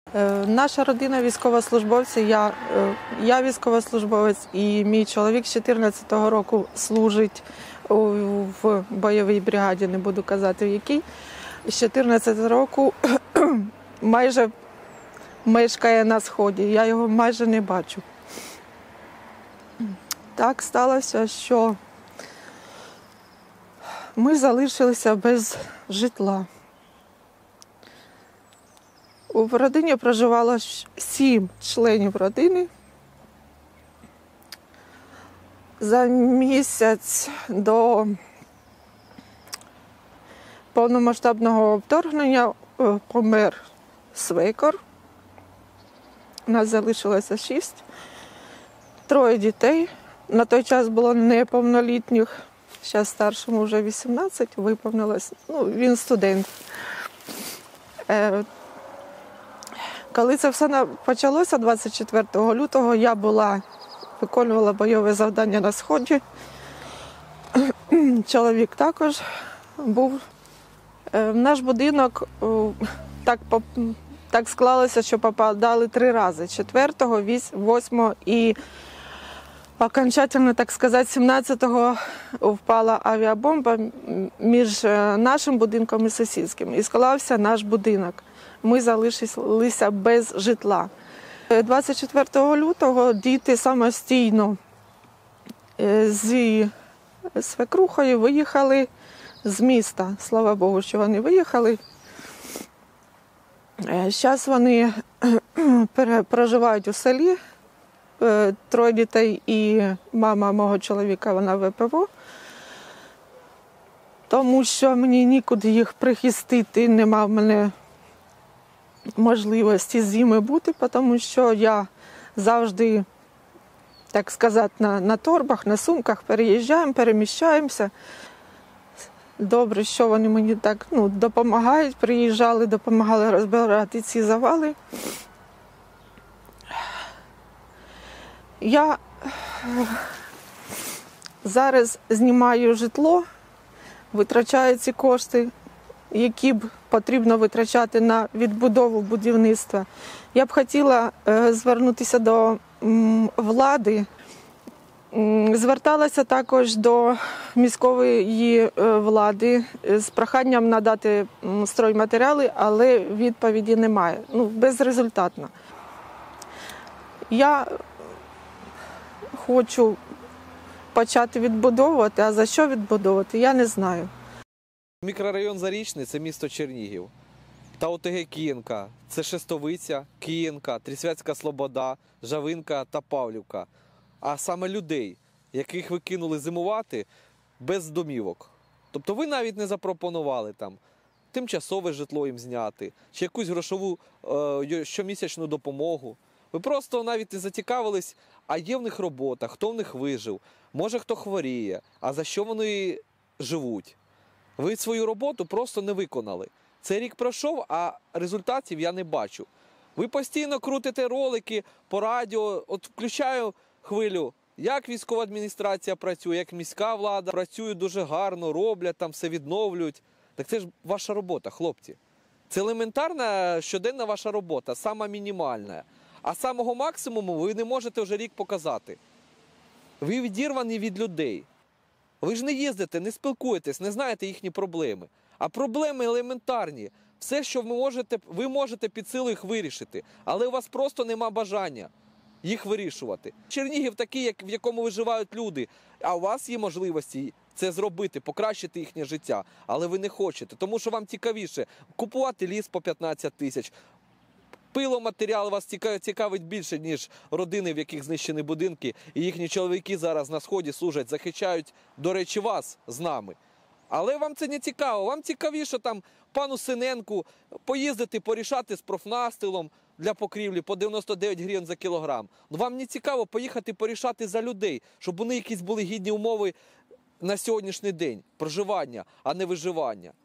Наша родина військовослужбовці, я військовослужбовець і мій чоловік з 14-го року служить в бойовій бригаді, не буду казати в якій. З 14-го року майже мешкає на Сході, я його майже не бачу. Так сталося, що ми залишилися без житла. У родині проживало 7 членів родини. За місяць до повномасштабного вторгнення помер свекор. У нас залишилося 6. 3 дітей. На той час було неповнолітніх. Зараз старшому вже 18, виповнилось. Він студент. Коли це все почалося 24 лютого, я виконувала бойове завдання на Сході. Чоловік також був. В наш будинок так склалося, що попадали 3 рази. 4-го, 8-го і окончательно, так сказати, 17-го впала авіабомба між нашим будинком і сусідським. І склався наш будинок. Ми залишилися без житла. 24 лютого діти самостійно зі свекрухою виїхали з міста. Слава Богу, що вони виїхали. Зараз вони проживають у селі. 3 дітей і мама мого чоловіка, вона ВПО. Тому що мені нікуди їх прихистити, нема в мене можливості зими бути, тому що я завжди, так сказати, на торбах, на сумках переїжджаємо, переміщаємося. Добре, що вони мені так допомагають, приїжджали, допомагали розбирати ці завали. Я зараз знімаю житло, витрачаю ці кошти, які б потрібно витрачати на відбудову будівництва. Я б хотіла звернутися до влади. Зверталася також до міської влади з проханням надати стройматеріали, але відповіді немає. Безрезультатно. Я хочу почати відбудовувати, а за що відбудовувати, я не знаю. Мікрорайон Зарічний – це місто Чернігів. Та ОТГ Київка – це Шестовиця, Київка, Трісвятська Слобода, Жавинка та Павлівка. А саме людей, яких ви кинули зимувати без домівок. Тобто ви навіть не запропонували там тимчасове житло їм зняти, чи якусь грошову щомісячну допомогу. Ви просто навіть не зацікавились, а є в них робота, хто в них вижив, може хто хворіє, а за що вони живуть. Ви свою роботу просто не виконали. Цей рік пройшов, а результатів я не бачу. Ви постійно крутите ролики по радіо, от включаю хвилю, як військова адміністрація працює, як міська влада працює дуже гарно, роблять, там все відновлюють. Так це ж ваша робота, хлопці. Це елементарна щоденна ваша робота, сама мінімальна. А самого максимуму ви не можете вже рік показати. Ви відірвані від людей. Ви ж не їздите, не спілкуєтесь, не знаєте їхні проблеми. А проблеми елементарні. Все, що ви можете під силу їх вирішити. Але у вас просто нема бажання їх вирішувати. Чернігів такий, в якому виживають люди. А у вас є можливості це зробити, покращити їхнє життя. Але ви не хочете, тому що вам цікавіше купувати ліс по 15 тисяч. Пиломатеріал вас цікавить більше, ніж родини, в яких знищені будинки. І їхні чоловіки зараз на Сході служать, захищають, до речі, вас з нами. Але вам це не цікаво. Вам цікавіше там пану Синенку поїздити, порішати з профнастилом для покрівлі по 99 гривень за кілограм. Вам не цікаво поїхати порішати за людей, щоб у них якісь були гідні умови на сьогоднішній день проживання, а не виживання.